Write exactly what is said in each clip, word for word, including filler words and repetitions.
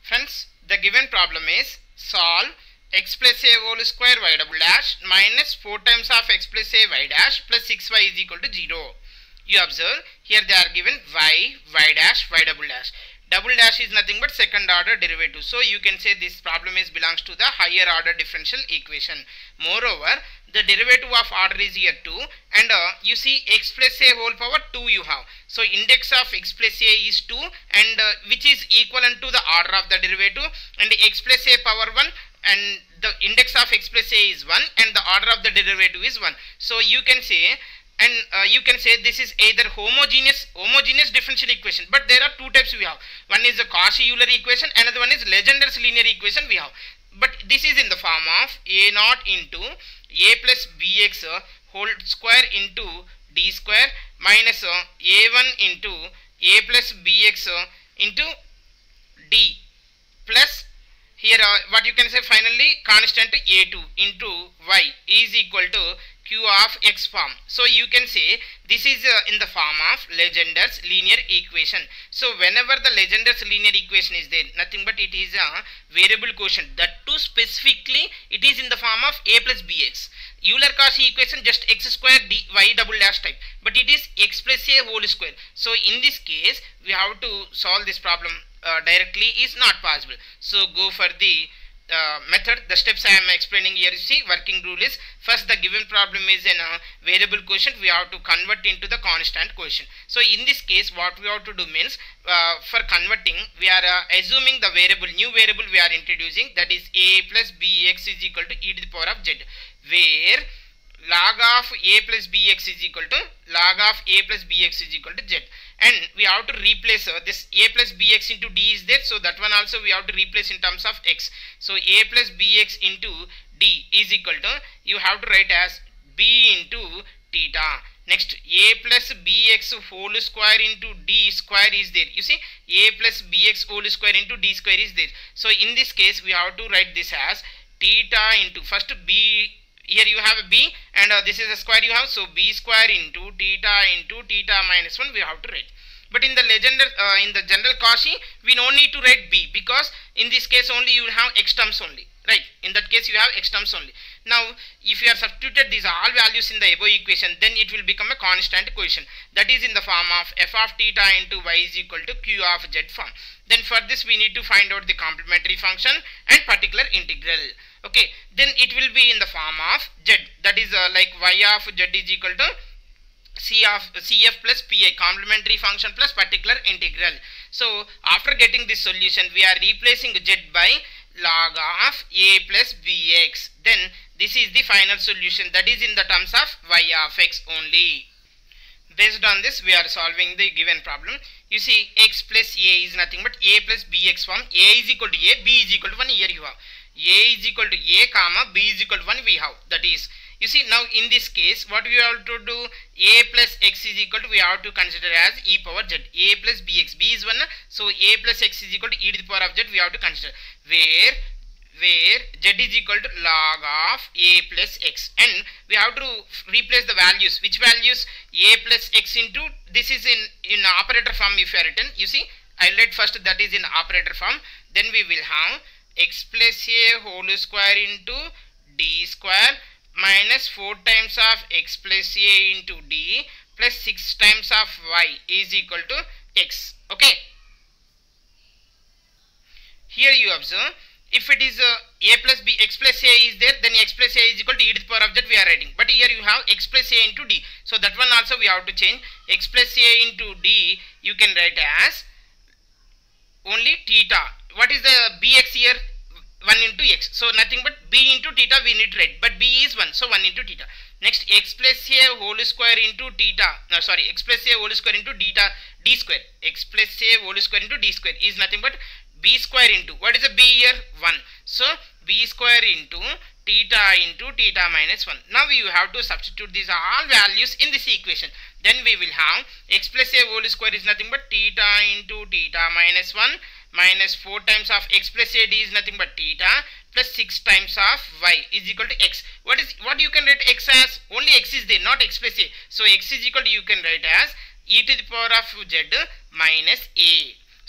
Friends, the given problem is solve x plus a whole square y double dash minus four times of x plus a y dash plus six y is equal to zero. You observe here they are given y, y dash, y double dash. Double dash is nothing but second order derivative. So you can say this problem is belongs to the higher order differential equation. Moreover, the derivative of order is here two, and uh, you see x plus a whole power two you have. So index of x plus a is two, and uh, which is equivalent to the order of the derivative, and x plus a power one, and the index of x plus a is one, and the order of the derivative is one. So you can say and uh, you can say this is either homogeneous homogeneous differential equation, but there are two types we have. One is the Cauchy-Euler equation, another one is Legendre's linear equation we have. But this is in the form of a naught into a plus bx uh, whole square into d square minus uh, a one into a plus bx uh, into d plus here uh, what you can say finally constant a two into y is equal to q of x form. So you can say this is uh, in the form of Legendre's linear equation. So whenever the Legendre's linear equation is there, nothing but it is a variable quotient, that too specifically it is in the form of a plus bx. Euler-Cauchy equation just x square d y double dash type, but it is x plus a whole square. So in this case we have to solve this problem uh, directly is not possible. So go for the Uh, method. The steps I am explaining here. You see, working rule is first the given problem is in a variable quotient, we have to convert into the constant quotient. So in this case what we have to do means uh, for converting we are uh, assuming the variable, new variable we are introducing, that is a plus bx is equal to e to the power of z, where log of a plus bx is equal to log of a plus bx is equal to z, and we have to replace uh, this a plus bx into d is there, so that one also we have to replace in terms of x. So a plus bx into d is equal to, you have to write as b into theta. Next, a plus bx whole square into d square is there. You see, a plus bx whole square into d square is there. So in this case we have to write this as theta into, first b, here you have a b, and uh, this is a square you have, so b square into theta into theta minus one we have to write. But in the Legendre, uh, in the general Cauchy, we no need to write b, because in this case only you will have x terms only, right? In that case you have x terms only. Now if you are substituted these all values in the above equation, then it will become a constant quotient, that is in the form of f of theta into y is equal to q of z form. Then for this we need to find out the complementary function and particular integral. Okay, then it will be in the form of z, that is uh, like y of z is equal to c of cf plus pi, complementary function plus particular integral. So after getting this solution we are replacing z by log of a plus bx. Then this is the final solution, that is in the terms of y of x only. Based on this we are solving the given problem. You see, x plus a is nothing but a plus bx form. A is equal to a, b is equal to one, here you have a is equal to a comma b is equal to one we have, that is, you see, now in this case what we have to do, a plus x is equal to, we have to consider as e power z, a plus bx, b is one, so a plus x is equal to e to the power of z we have to consider, where where z is equal to log of a plus x, and we have to replace the values. Which values? A plus x into, this is in in operator form if you are written, you see, I'll write first that is in operator form, then we will have x plus a whole square into d square minus four times of x plus a into d plus six times of y is equal to x. Okay, here you observe, if it is uh, a plus b, x plus a is there, then x plus a is equal to e to the power of z we are writing, but here you have x plus a into d, so that one also we have to change. X plus a into d you can write as only theta. What is the bx here? one into x, so nothing but b into theta we need to write, but b is one, so one into theta. Next, x plus a whole square into theta, no sorry, x plus a whole square into theta d square, x plus a whole square into d square is nothing but b square into, what is the b here? one, so b square into theta into theta minus one. Now you have to substitute these all values in this equation, then we will have x plus a whole square is nothing but theta into theta minus one minus four times of x plus a d is nothing but theta plus six times of y is equal to x. What is, what you can write x as? Only x is there, not x plus a. So x is equal to, you can write as e to the power of z minus a.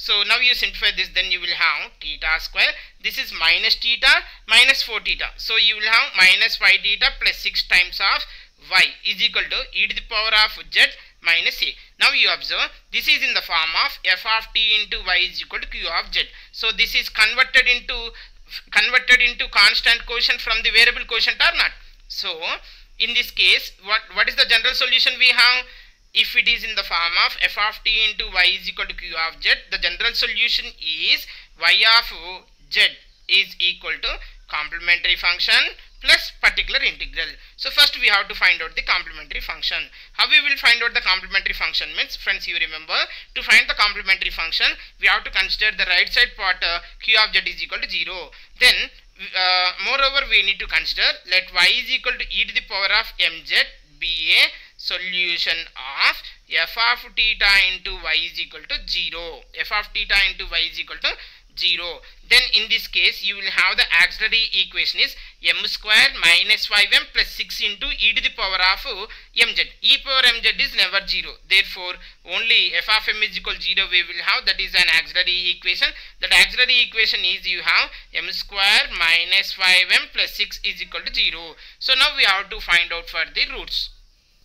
So now you simplify this, then you will have theta square. This is minus theta minus four theta. So you will have minus five theta plus six times of y is equal to e to the power of z minus a. Now you observe this is in the form of f of t into y is equal to q of z. So this is converted into converted into constant quotient from the variable quotient or not. So in this case, what what is the general solution we have? If it is in the form of f of t into y is equal to q of z, the general solution is y of z is equal to complementary function plus particular integral. So first we have to find out the complementary function. How we will find out the complementary function means, friends, you remember, to find the complementary function we have to consider the right side part, uh, q of z is equal to zero. Then uh, moreover we need to consider let y is equal to e to the power of mz be a solution of f of theta into y is equal to zero. F of theta into y is equal to zero. Then in this case you will have the auxiliary equation is m square minus five m plus six into e to the power of mz. E power mz is never zero. Therefore only f of m is equal to zero we will have, that is an auxiliary equation. That auxiliary equation is you have m square minus five m plus six is equal to zero. So now we have to find out for the roots.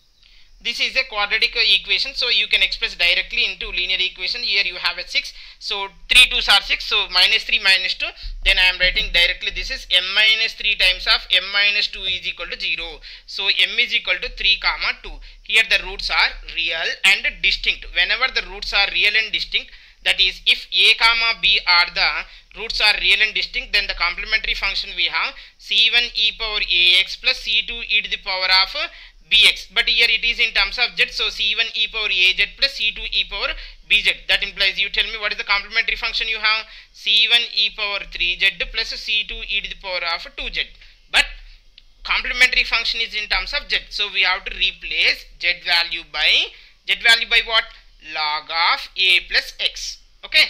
This is a quadratic equation, so you can express directly into linear equation. Here you have a six, so three twos are six, so minus three minus two, then I am writing directly this is m minus three times of m minus two is equal to zero. So m is equal to three comma two. Here the roots are real and distinct. Whenever the roots are real and distinct, that is if a comma b are the roots are real and distinct, then the complementary function we have c one e power ax plus c two e to the power of bx, but here it is in terms of z, so c one e power az plus c two e power bz. That implies, you tell me what is the complementary function you have, c one e power three z plus c two e to the power of two z, but complementary function is in terms of z, so we have to replace z value by z value by what, log of a plus x. Okay,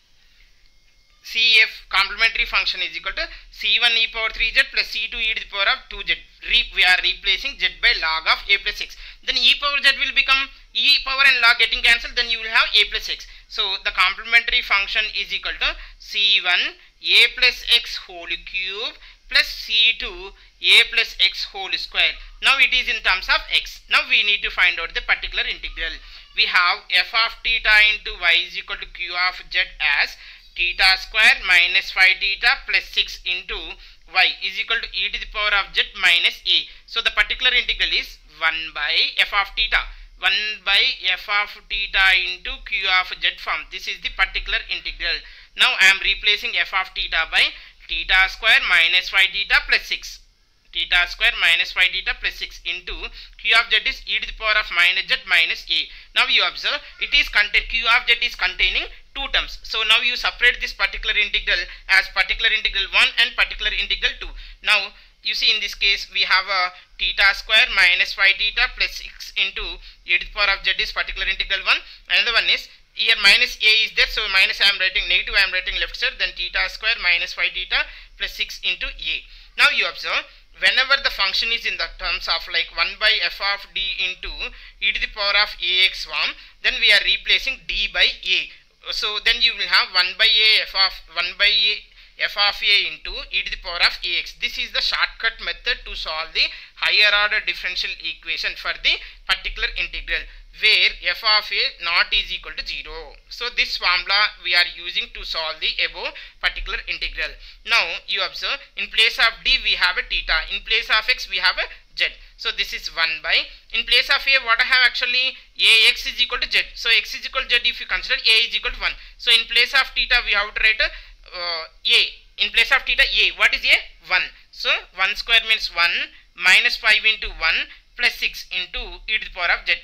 C F complementary function is equal to c one e power three z plus c two e to the power of two z. Re we are replacing z by log of a plus x. Then e power z will become e power and log getting cancelled, then you will have a plus x. So the complementary function is equal to c one a plus x whole cube plus c two a plus x whole square. Now it is in terms of x. Now we need to find out the particular integral. We have f of theta into y is equal to q of z as theta square minus five theta plus six into y is equal to e to the power of z minus a. So the particular integral is one by f of theta. one by f of theta into q of z form. This is the particular integral. Now I am replacing f of theta by theta square minus five theta plus six. Theta square minus five theta plus six into q of z is e to the power of minus z minus a. Now you observe it is contain q of z is containing two terms. So now you separate this particular integral as particular integral one and particular integral two. Now you see in this case we have a theta square minus five theta plus six into e to the power of z is particular integral one. Another one is here minus a is there, so minus I am writing negative, I am writing left side, then theta square minus five theta plus six into a. Now you observe whenever the function is in the terms of like one by f of d into e to the power of ax form, then we are replacing d by a. So then you will have one by a f of one by a f of a into e to the power of ax. This is the shortcut method to solve the higher order differential equation for the particular integral where f of a not is equal to zero. So this formula we are using to solve the above particular integral. Now you observe in place of d we have a theta, in place of x we have a z. So this is one by, in place of a what I have actually, ax is equal to z. So x is equal to z if you consider a is equal to one. So in place of theta we have to write a, uh, a. In place of theta a, what is a? one. So one square means one minus five into one plus six into e to the power of z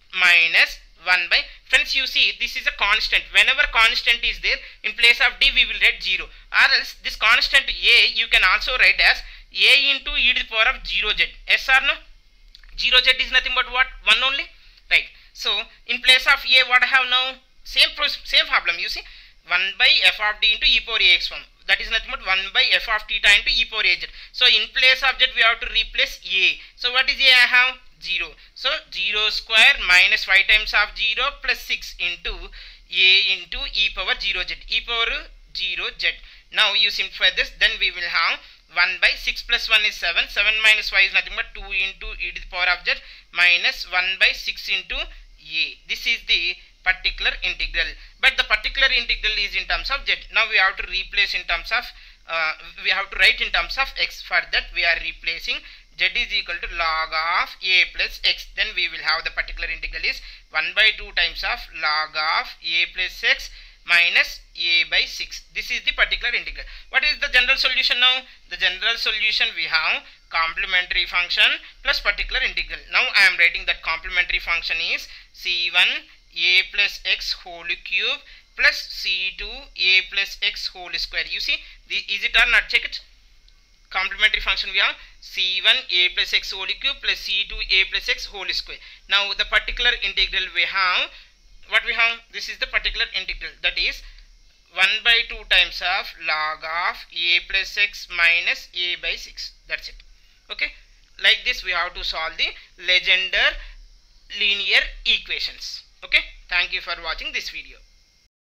minus one by, friends you see this is a constant. Whenever constant is there, in place of d we will write zero, or else this constant a you can also write as a into e to the power of zero z. Yes or no? zero z is nothing but what? one only, right? So in place of a what I have now? Same same problem, you see, one by f of d into e power ax form. That is nothing but one by f of theta into e power az. So in place of z we have to replace a. So what is a I have? zero. So zero square minus five times of zero plus six into a into e power zero z, e power zero z. Now you simplify this, then we will have one by six plus one is seven, seven minus y is nothing but two into e to the power of z minus one by six into a. This is the particular integral, but the particular integral is in terms of z. Now we have to replace in terms of uh, we have to write in terms of x. For that we are replacing z is equal to log of a plus x. Then we will have the particular integral is one by two times of log of a plus x minus a by six. This is the particular integral. What is the general solution now? The general solution we have complementary function plus particular integral. Now I am writing that complementary function is c one a plus x whole cube plus c two a plus x whole square. You see, the, is it or not? Check it. Complementary function we have c one a plus x whole cube plus c two a plus x whole square. Now the particular integral we have, what we have, this is the particular integral, that is one by two times of log of a plus x minus a by six. That's it. Okay, like this we have to solve the Legendre linear equations. Okay, thank you for watching this video.